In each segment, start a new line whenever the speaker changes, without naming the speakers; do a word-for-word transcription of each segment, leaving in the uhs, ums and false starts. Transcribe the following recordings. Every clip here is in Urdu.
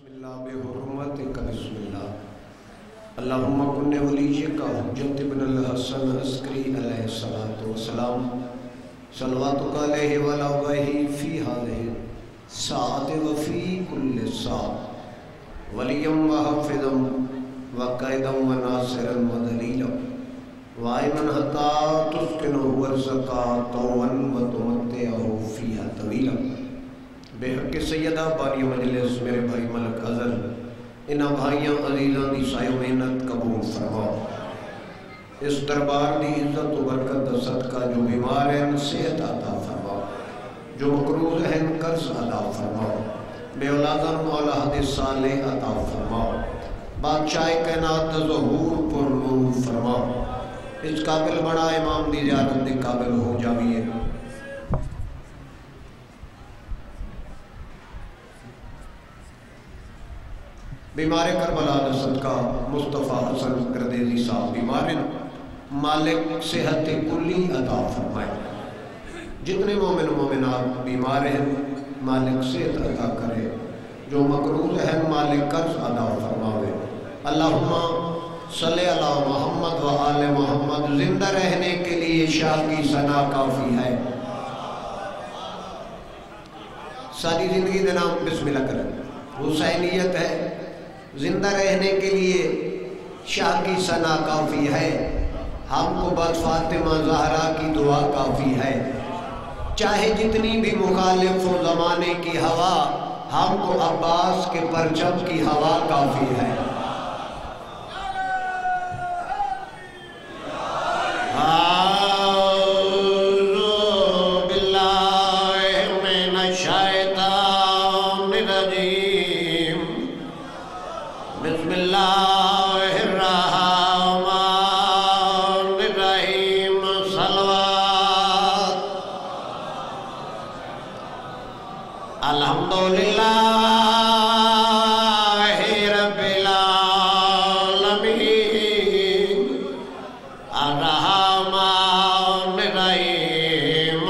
بسم اللہ بحرمتک بسم اللہ اللہم کن ولیک حجت ابن الحسن عسکری علیہ السلام صلواتک علیہ ولوہی فی حاضر ساعت وفی کل ساعت ولیم وحفظم وقیدم وناصرم ودلیلم وائمن حتا تسکنہ ورزقا طوان وتمتعہ فیہا طویلم بے حق سیدہ بانی مجلس میرے بھائی ملک ازل انہا بھائیاں عزیزاں دی سائے محنت قبول فرماؤ. اس دربار دی عزت و برکت دا صدقہ جو بیمار ہیں صحت عطا فرماؤ، جو مقروض ہیں قرض عطا فرماؤ، بے اولادن اولاد صالح عطا فرماؤ، بادشاہ کائنات دا ظہور پر نور فرماؤ. اس قابل بڑا امام دی زیارت دے قابل ہو جاویے. بیمار کربلا دا صدقہ مصطفیٰ حسن گردیزی صاحب بیمار ہیں، مالک صحت کلی عطا فرمائے. جتنے مومن مومنات بیمار ہیں مالک صحت عطا کرے، جو مقروض ہیں مالک قرض عطا فرماوے. اللہم صلی اللہ محمد و آل محمد. زندہ رہنے کے لیے شاہ کی ثنا کافی ہے. ساری زندگی دے نام بسم اللہ کریں. حسینیت ہے، زندہ رہنے کے لیے شاہ کی ثنا کافی ہے. ہم کو بس فاطمہ زہرا کی دعا کافی ہے. چاہے جتنی بھی مخالف ہو زمانے کی ہوا، ہم کو عباس کے پرچم کی ہوا کافی ہے. بسم اللہ الرحمن الرحیم. صلوات الحمدللہ رب العالمین الرحمن الرحیم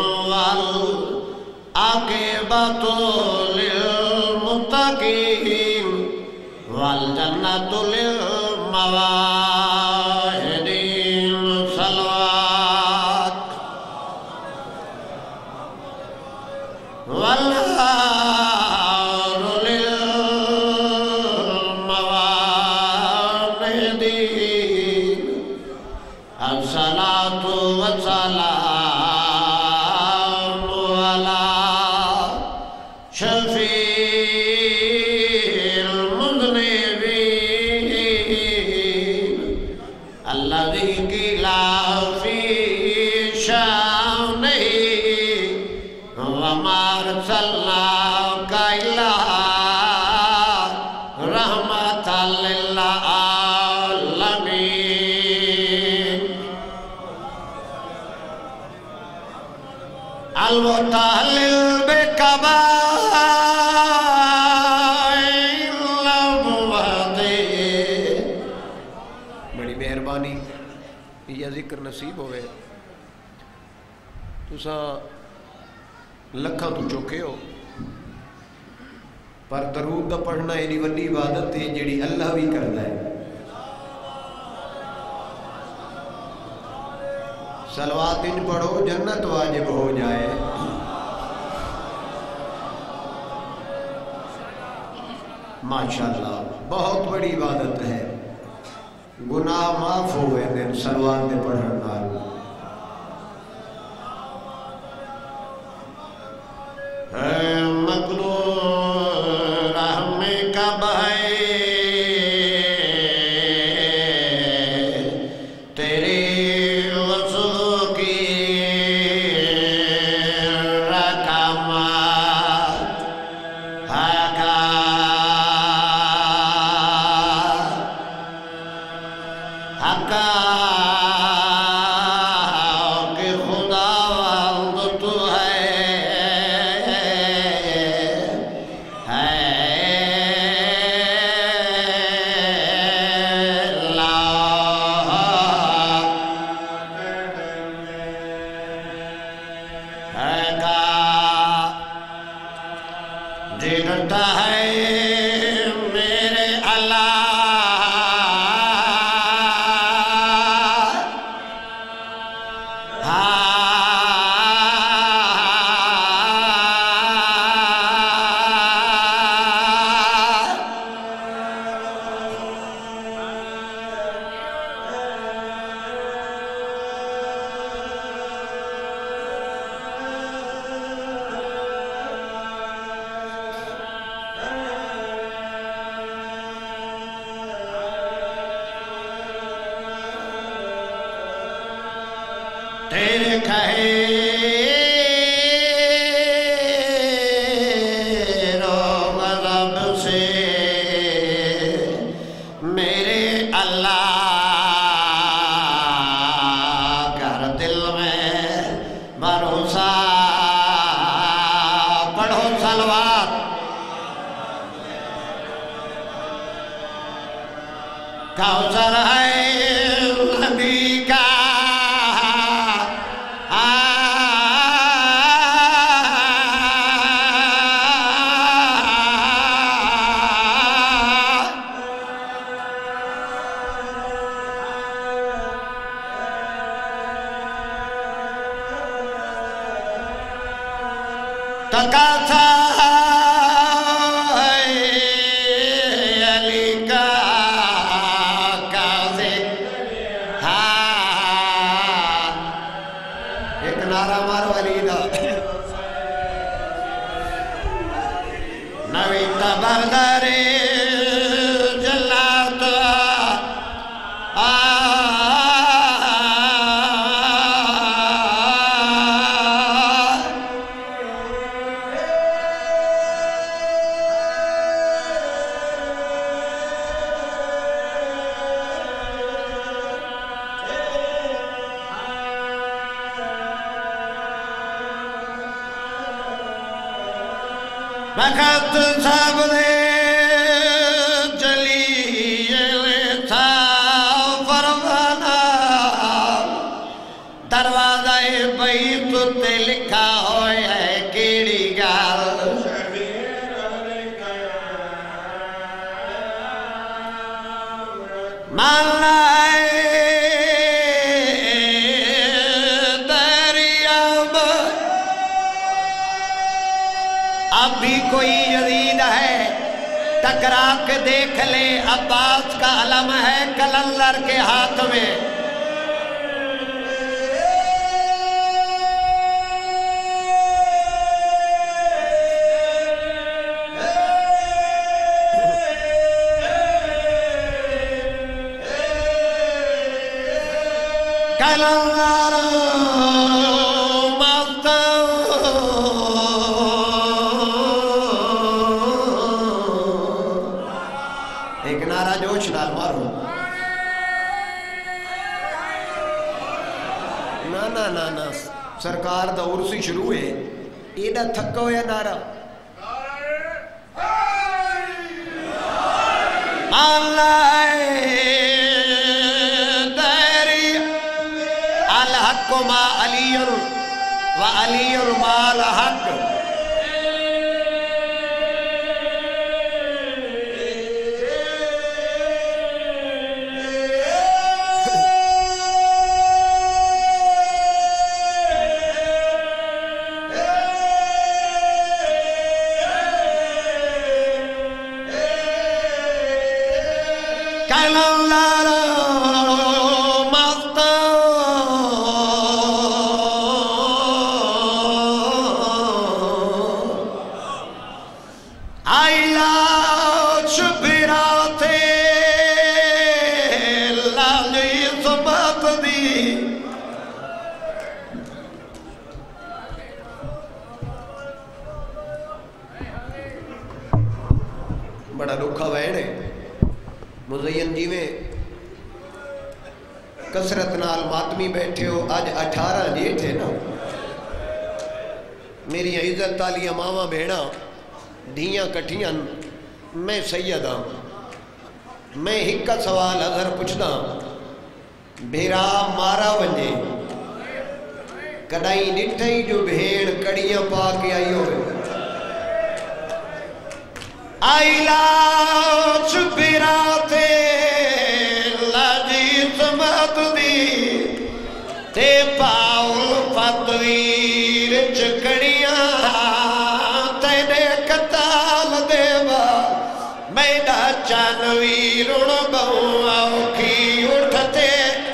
والعاقبۃ للمتقین والجنة للمواهدين. صلوات والنار للمواهدين. الصلاة والسلام على شفيع الذي قيل في شأنه وما أرسلناك إلا رحمة للعالمين. المتهلل بكبائر المواضيع. بڑی مہربانی یہ ذکر نصیب ہوئے. تساں لکھاں تو چوکے ہو، پر درود دا پڑھنا اینی وڈی عبادت ہے جڑی اللہ بھی کردا ہے. صلوات ان پڑھو جنت واجب ہو جائے. ماشاءاللہ بہت بڑی عبادت ہے. گناہ معاف ہوئے دن صلوات دے پڑھن نال. اے مقدور رحمے کا بھائی تیری وصول کی رقمات حقا حقا کہ خدا والد تو ہے ہے اللہ ہے کا دیکھتا ہے अल्लाह कर दिल में भरोसा पढ़ो सलवात कौसर है नबी का तकाथा अली का काज़े हाँ एक नारा मारो अली दा नवी तबरदरे जलात आ वक़्त सब दे चली था फरमाना दरवाजा बैत ते लिखा होया है केड़ी गाल मालाए अब भी कोई यजीद है टकरा के देख ले अब्बास का अलम है कलंदर के हाथ में कलंदर जोश नाल मारो ना ना ना ना सरकार दा उर्स ही शुरू है एदा थका होया नारा अल्लाह दरी अल हक मा अलियुर व अलियुर माल हक बड़ा रुखा वैन है मुज़य्यन जी में कसरत नाल मातमी बैठे हो अज अठारह जेठ है ना मेरी इज्जत आलिया मावा भेड़ा धियां कठियां मैं सैयद हाँ मैं एक सवाल अगर पुछदा भेरा मारा वजे कदाई डिठई जो भेड़ कड़ियां पा के आई हो आईला छुपिरा थे लाजी समत दी ते पाउल फतवीर चकड़ियां तेरे कताल देवा मैदा चानवीर उण बहुआ की उठते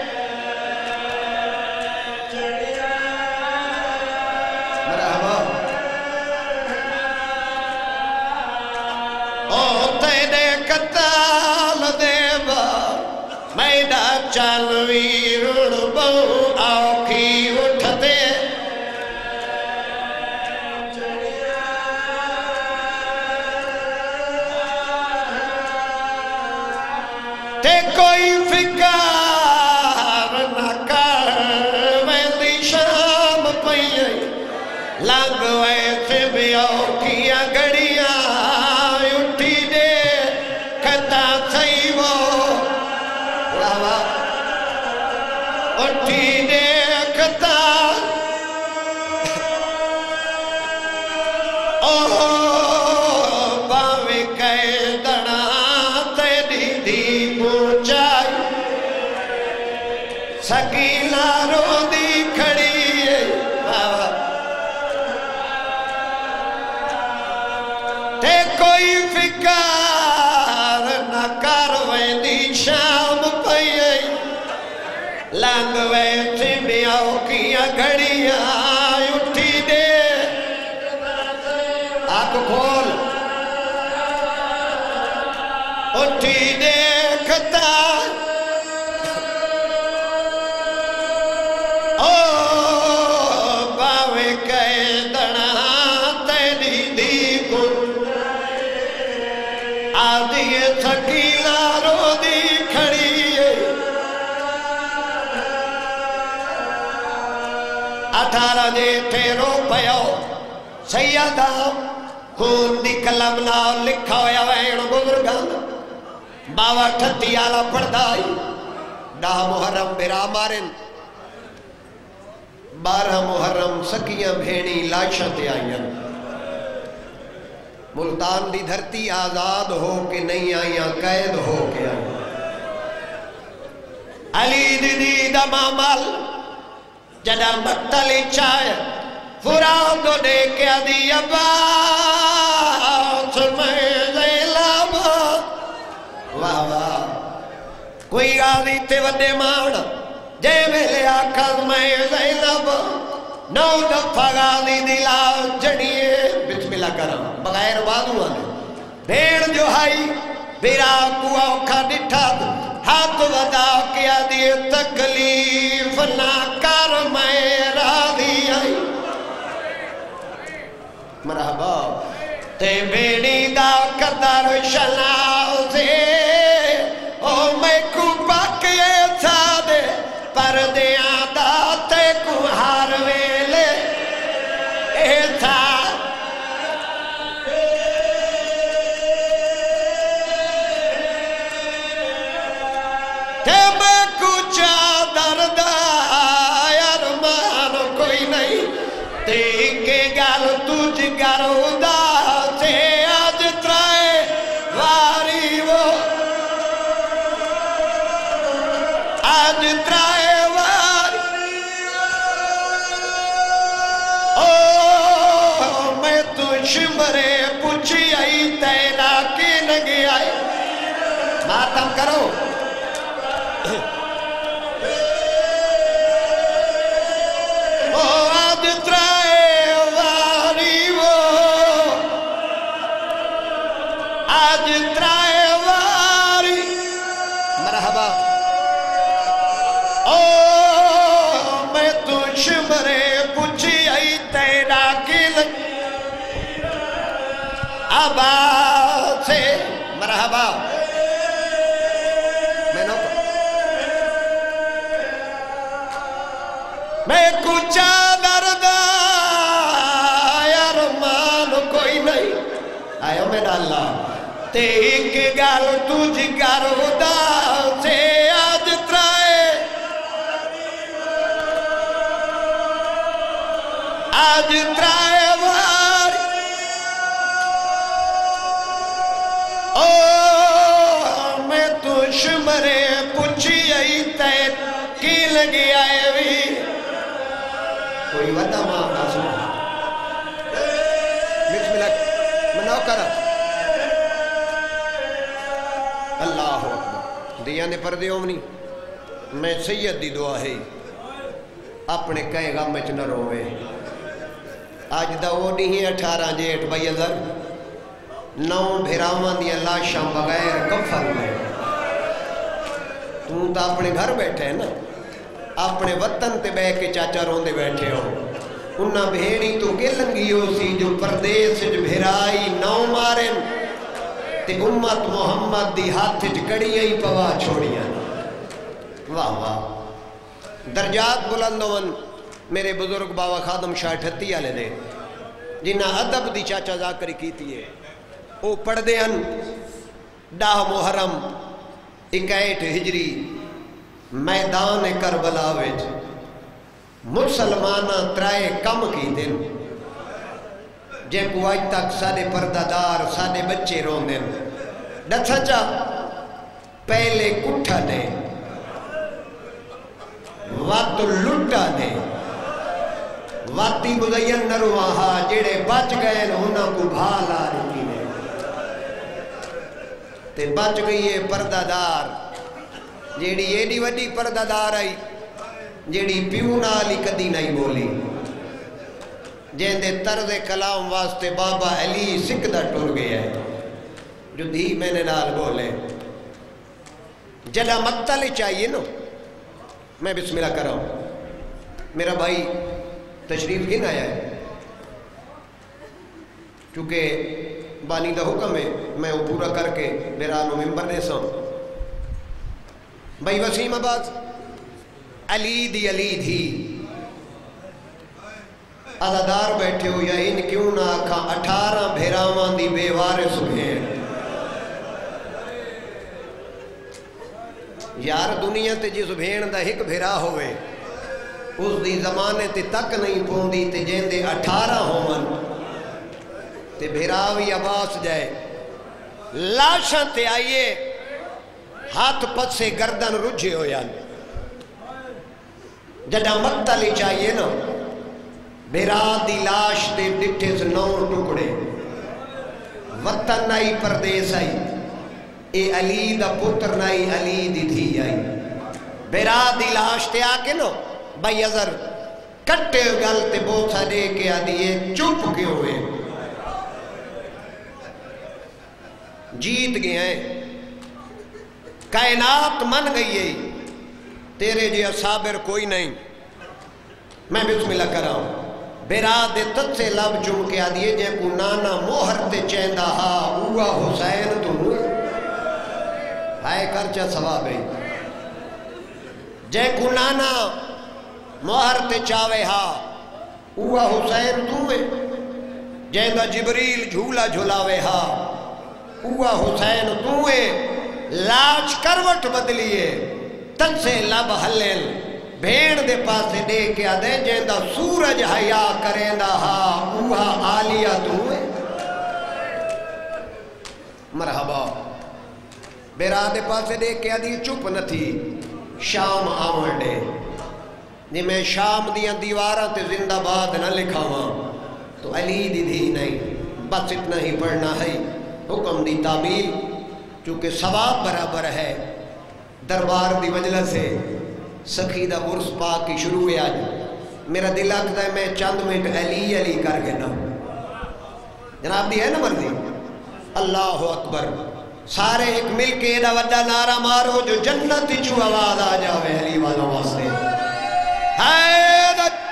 कताल देवा मैदा चल वीर बहु औखी उठते ते کوئی فکر نہ کر ویندی شام پئی لنگ ویسے بیاو کیا گڑیاں اٹھی دے کھتا سہی وہ اٹھی دے کھتا او باوے کہے دڑا تیری دی پہنچائی سکینہ رو دی کھڑی ہے تے کوئی فکر نہ کر ویندی شام پئی لنگ ویسے بیاو کیا گھڑیاں اٹھی دے آنکھ کھول اٹھی دیکھتا او باوے کہے دڑا تیری دی کو آدھی سکینہ رو دی کھڑی ہے اٹھارہ دے تیرو پیو سیدہ خون دی کلم نال لکھا ہویا وین بزرگان باوا ٹھتی آلا پڑھدائی ڈا محرم برا مارن بارہ محرم سکیاں بھینی لاشت آئیں ملتان دی دھرتی آزاد ہو کے نہیں آئیاں قید ہو کے آئیں علی دی دی دمامل جدہ مقتلی چائے فراد دے کے دی عباس میں زیلاب واہ واہ کوئی غازی تے وڈے مانا جے میلے آکھاز میں زیلاب نو دفع غازی دلا جڑیے بسم اللہ کرم بغیر بازو آنے بھیڑ جو ہائی بیرا کو اوکھا ڈٹھا ہاتھ ودا کیا دیئے تکلیف نہ کر میں راضی آئی مرحبا تے بیڑی دا قدر شناو سے او میں کو باقیے تھا دے پر دیاں دا تے کو ہار ویلے اے تھا تے میں کو چادر دا ارمان کوئی نہیں تے کے گال تجھ گرو دا سے آج ترائے واری وہ آج ترائے واری او میں تو شمرے پوچھی آئی تیرا کی نگی آئی ماتم کرو او آج ترائے واری وہ آج ترائے واری مرحبا او میں تو شمرے پوچھی آئی تیرا کی لگ آبا سے مرحبا میں نو میں کچھ درد ارمان کوئی نہیں آئے میرا اللہ تے ایک گال تجھ گرو دا سے آج ترائے آج ترائے واری او میں تو شمرے پوچھی آئی تیر کی لگی آئے بھی کوئی وطا ماں آسو بسم اللہ مناؤ کرا اللہ اکبر دیا نے پردے اومنی میں سید دی دعا ہے اپنے کہے گا مچ نہ روے آج دا وہ نہیں اٹھارہ جیٹ بھائی ازر نو بھیرامان دیا لاشاں بغیر کفر میں تم تا اپنے گھر بیٹھے ہیں نا اپنے وطن تے بے کے چاچا روندے بیٹھے ہو انہاں بھیڑی تو کے لنگی ہو سی جو پردیس جو بھیرائی نو مارن تے امت محمد دی ہاتھ کڑیاں ہی پوا چھوڑیاں. واہ واہ. درجات بلند ہون میرے بزرگ بابا خادم شاہ ٹھتی والے دے جنہ ادب دی چاچا ذاکری کیتی ہے. او پڑھ دے ان ڈاہ محرم اکیٹ ہجری میدان کربلا وچ مسلمانہ ترائے کم کی دن جے کو آج تک سارے پردادار سارے بچے رون دن. ڈچھا چا پہلے کٹھا نے وقت لٹا نے واتی مزین نرواہا جڑے بچ گئے انہاں کو بھالا رکی نے تے بچ گئی ہے پردادار جیڑی ایڈی وڈی پردادار آئی جیڑی پیونا علی کدی نہیں بولی جہن دے طرز کلام واسطے بابا علی سکدہ ٹر گیا ہے جو دھی میں نے نال بولے جلا مقتل چاہیے نا. میں بسم اللہ کر رہا ہوں. میرا بھائی تشریف گن آیا ہے چونکہ بانی دا حکم ہے میں وہ پورا کر کے میرا نو ممبر دے سا. بھائی وسیم آباد علی دی علی دھی عزادار بیٹھے ہو یا ان کیوں نہ آکھا اٹھارہ بھیراوان دی بے وارث بھین. یار دنیا تے جس بھین دا ہک بھیرا ہوئے اس دی زمانے تے تک نہیں پوندی تے جین دے اٹھارہ ہومن تے بھیراوی عباس جائے لاشاں تے آئیے ہاتھ پت سے گردن رجھے ہو یا جڑا مقتلی چاہیے نا بھیرا دی لاش تے ڈٹھے سے نو ٹکڑے وطن نائی پردیس آئی اے علی دا پتر نائی علی دی تھی آئی. بھیرا دی لاش تے آکے نو بھائی ازر کٹے گلتے بوسا دے کے آدھیے چپ کیوں ہوئے جیت گئے ہیں کائنات من گئی ہے تیرے جی صابر کوئی نہیں. میں بسم اللہ کر رہا ہوں. بیرا دے تت سے لب چم کے آدھیے جے کو نانا موہر تے چیندہ ہا اوہ حسین تو ہوئے ہائے کرچہ ثواب ہے. جے کو نانا موہر تے چاوے ہا اوہ حسین تو ہوئے جیندہ جبریل جھولا جھولاوے ہا اوہ حسین تو ہوئے. لاج کروٹ بدلیے تن سے لب حلیل بھیڑ دے پاسے دے کے آدھے جیندہ سورج حیا کریندہ ہا اوہ آلیہ تو ہوئے. مرحبا. بیرا دے پاسے دے کے آدھی چپ نہ تھی شام آمر دے جی میں شام دیاں دیواراں تے زندہ باد نہ لکھا ہاں تو علی دی دی نہیں بس اتنا ہی پڑھنا ہے. حکم دی تعمیل چونکہ ثواب برابر ہے. دربار دی مجلس سے سخی دا عرس پاک کی شروع ہے. آج میرا دل آکھتا ہے میں چند منٹ علی علی کر کے نا جناب دی ہے نا مرضی. اللہ اکبر. سارے ایک مل کے دا وڈا نعرہ مارو جو جنت چو آواز آ جاوے علی والوں واسطے. حیدر.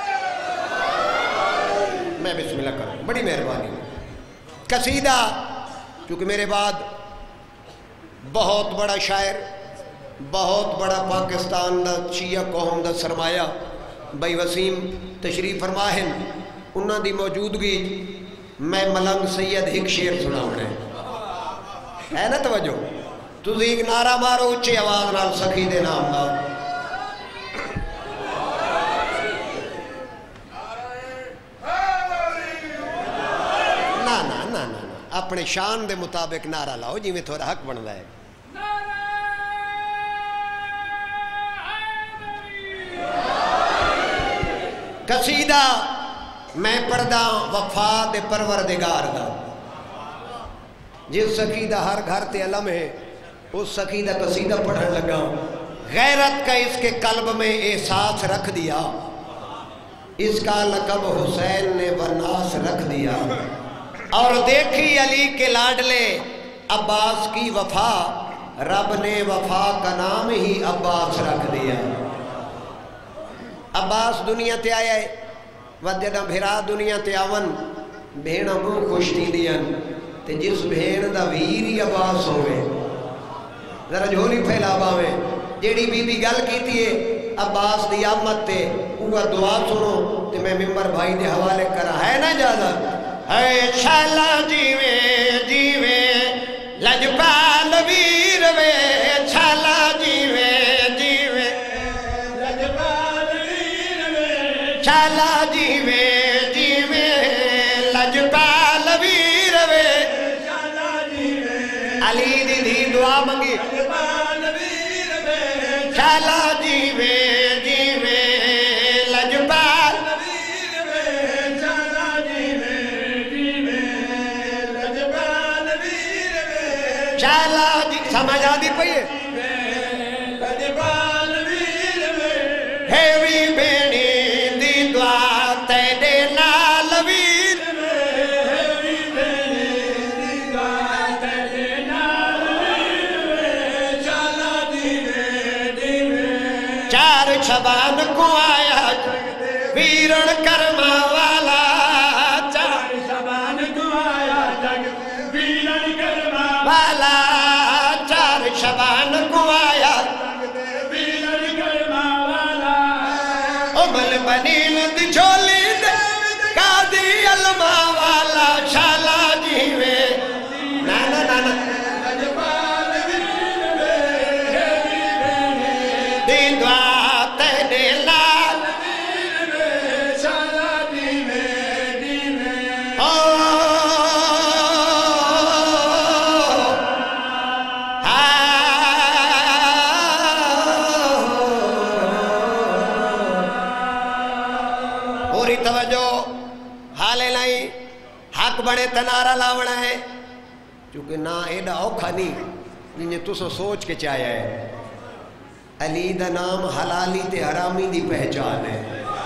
میں بسم اللہ کروں. بڑی مہربانی. قصیدہ کیونکہ میرے بعد بہت بڑا شاعر بہت بڑا پاکستان دا شیعہ قوم دا سرمایہ بھائی وسیم تشریف فرماہن انہاں دی موجودگی میں ملنگ سید ایک شعر سناؤں ہے نا توجہ. تو ایک نعرہ مارو اچھے آواز نال سخی دے نام دا. نا نا نا نا اپنے شان دے مطابق نعرہ لاؤ جی میں تھوڑا حق بن ہے. قصیدہ میں پڑھدا وفا دے پروردگار دا جس سقیدہ ہر گھر تے علم ہے اس سقیدہ قصیدہ پڑھن لگا. غیرت کا اس کے قلب میں احساس رکھ دیا اس کا لقب حسین نے وناس رکھ دیا اور دیکھی علی کے لاڈلے عباس کی وفا رب نے وفا کا نام ہی عباس رکھ دیا. عباس دنیا تے آیا ہے وجدہ بھیرا دنیا تے آون بھیڑا منہ خوشتی دیا تے جس بھین دا ویر ہی عباس ہوئے ذرا جھولی پھیلا باوے جیڑی بی بی گل کیتی ہے عباس دی آمد تے اوہ دعا سنو تے میں ممبر بھائی دے حوالے کرا ہے نا اجازت اے شالا جیوے جیوے لجپال ویر وے شالا جیوے جیوے لجپال ویر وے شالا جیوے جیوے لجپال ویر وے شالا جیوے علی دی دی دعا منگی لجپال ویر وے شالا جیوے جیوے لجپال ویر وے شالا جیوے جیوے لجپال ویر وے شالا جی سمجھ آدھی پئیے لجپال ویر وے ہیوی بیڑی دی دعا تیرے نال ویر وے ہیوی بیڑی دی دعا تیرے نال ویر وے شالا جیوے جیوے چار شبان کو آیا ویرن کرما والا چار شبان کو آیا جگ ویرن کرما والا چار شبان کو آیا ویرن کرما والا امل بنیل دی جھولی دے قاضی علمہ والا شالا جیوے نانا نانا لجپال ویر وے ہیوی بیڑی دی دعا تیرے نال ویر وے شالا جیوے جیوے پوری توجہ حالے نہیں حق بڑے تنارا لاونا ہے چونکہ نہ ایڈا اوکھا نہیں جنہیں تسو سوچ کے چاہیا ہے علی دا نام حلالی تے حرامی دی پہچان ہے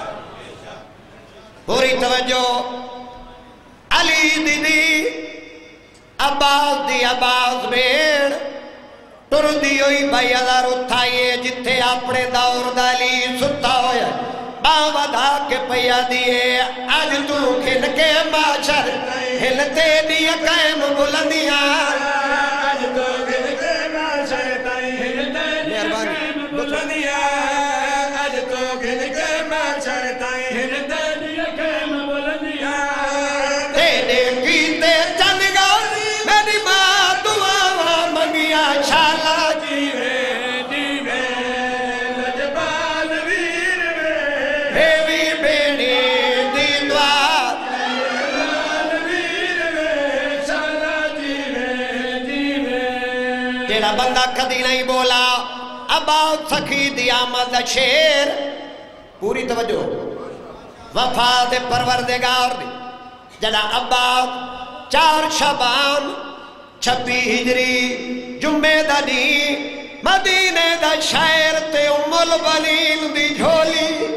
پوری توجہ علی دی دی عباس دی عباس بیڑ ٹر دی ہوئی بھائی ہزار اٹھائیے جتھے اپنے دور دالی ستا ہویا باوا دھا کے پیا دیئے آج تو کھل کے معاشر ہلتے دیا قائم بلندیاں آج تو کھل کے معاشر ہلتے دیا قائم بلندیاں آج تو کھل کے معاشر ہلتے دیا قائم بلندیاں تیرے کیتے چند گا میری ماں دعا منگیا شالا جیوے جیوے لجپال ویر وے ہیوی بیڑی دی دعا لجپال ویر وے شالا جیوے جیوے جیڑا بندہ کدی نہیں بولا عباس سخی دی آمد شیر پوری توجہ وفا دے پروردگار دی جڑا عباس چار شبان چھبی ہجری جمعے دا دی مدینے دا شہر تے ام البنین دی جھولی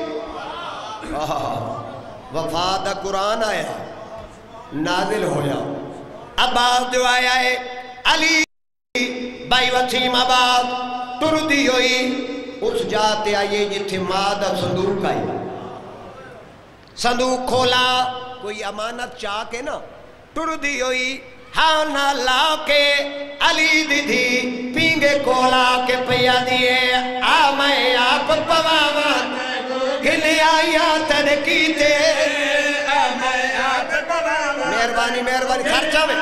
وفا دا قرآن آیا نازل ہویا عباس جو آیا ہے علی بائی وسیم عباس ٹردی ہوئی اس جاتے آئیے جتھے ماں دا صندوق آئی صندوق کھولا کوئی امانت چاہ کے نا ٹردی ہوئی ہانا لا کے علی دی دی پینگے کولا کے پیا دیئے آ میں آپ پواوان گھلے آیا تنکیتے آ میں آپ پواوان مہربانی مہربانی خرچہ میں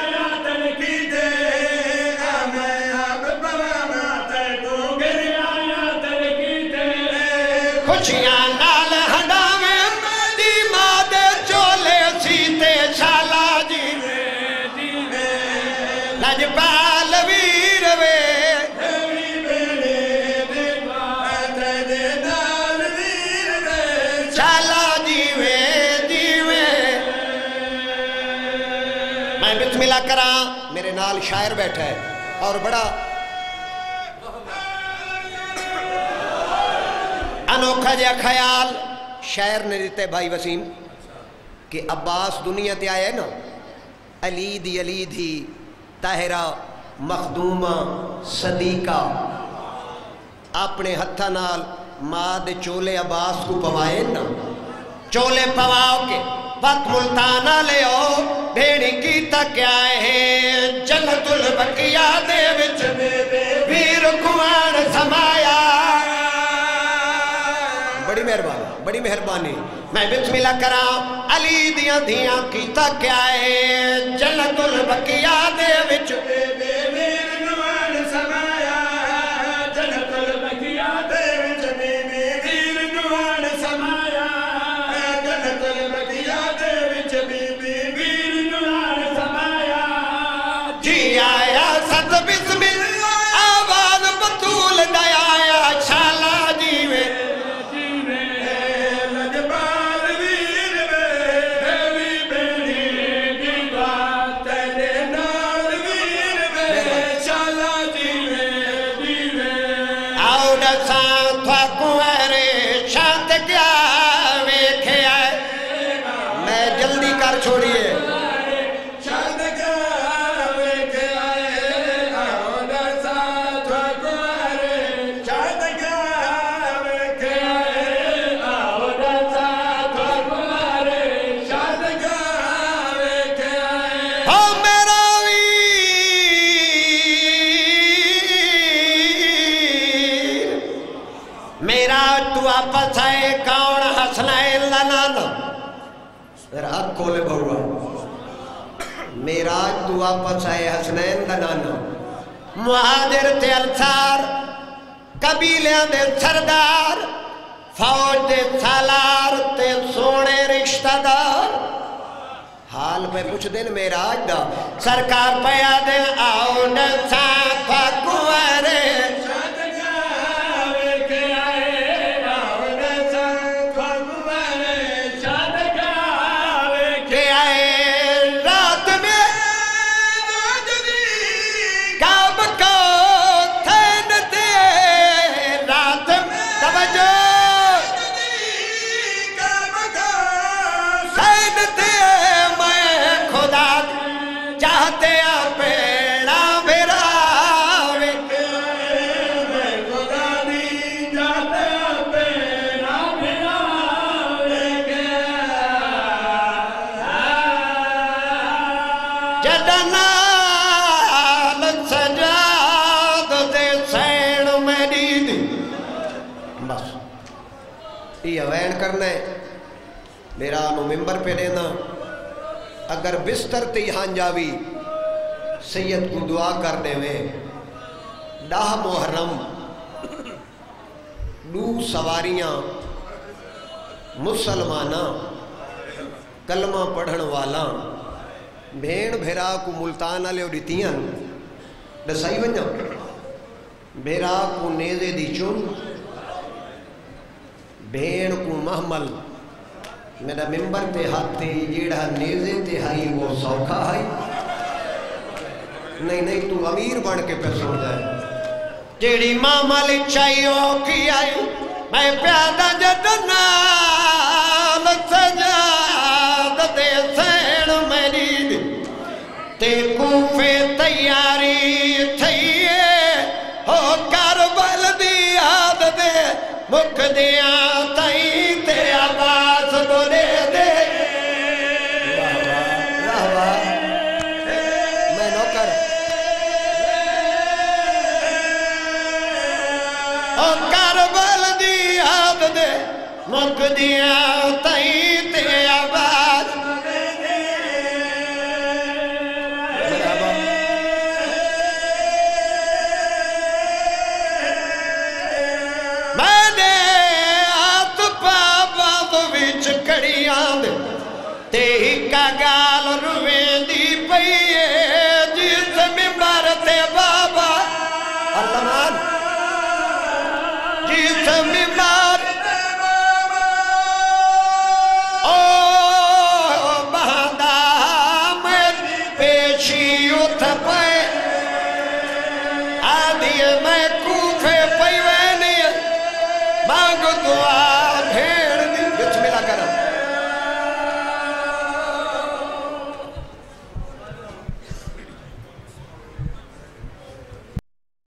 خوشیاں نال ہنڈاویں دی ماں دے چولے سیتے شالا جیوے جیوے لجپال ویر وے ہیوی بیڑی دی دعا تیرے نال ویر وے شالا جیوے جیوے میں بسم اللہ کراں میرے نال شاعر بیٹھا ہے اور بڑا انوکھا جا خیال شاعر نے دیتے بھائی وسیم کہ عباس دنیا تے آئے نا علی دی علی دی طاہرہ مخدومہ صدیقہ اپنے ہتھا نال ماں دے چولے عباس کو پوائے نا چولے پواؤ کے وقت ملتانہ لے او بھیڑی کی تک آئے जन्नतुल बकिया दे विच वीर कुआन समाया। बड़ी मेहरबानी बड़ी मेहरबानी। मैं बिस्मिल्लाह करा अली दियां धियां कीता क्या है जन्नतुल बकिया दे विच वीर कुआन समाया। जन्नतुल बकिया दे विच वीर कुआन समाया। जन्नतुल बकिया दे विच वीर कुआन समाया। जी आया सत बिस्मिल्लाह आवाज बतूल दयाया शाला जीवे छोड़िए मेरा तू आपस है कौन हसनैन लनाना रात खोले बहुआ मेरा तू आपस है हसनैन लनाना मुहाजिर ते अंसार कबीलियां दे सरदार फौज दे सालार ते सोने रिश्तेदार हाल पे पुछ दिन मेराज दा सरकार पया दे आओ न साथ कुंवरे वैन करना है मेरा नु मिंबर पे देना अगर बिस्तर ते यहाँ जावी सैयद को दुआ कर देवे डाह मुहर्रम दू सवारियां मुसलमाना कलमा पढ़न वाला भेड़ भेरा को मुल्तान आले दितियां दसाई वञा भेरा को नेज़े दी चुन भेड़ को महमल मेरा मिंबर ते हाथी जेड़ा नेज़े ते हाई वो सौखा है नहीं नहीं तू अमीर बन के पे सो जाए जेड़ी मामल चाहिए की आई मैं प्यादा जदना सजाद दे सैन मेरी ते कूफे तैयारी थईए हो करबल दी याद दे मुख दिया तई ते आवाज तो दे दे वाह वाह वाह मैं नौकर ओ करबल दी याद दे मुख दिया तई ते आवाज ते हिक्का गाल रुवेंदी पई जिस मिंबर ते बाबा अल्लाह जिस मिंबर ओ बहादा मैं पेशी उठ पे आदि मैं कूफे पई वैनी मांग दुआ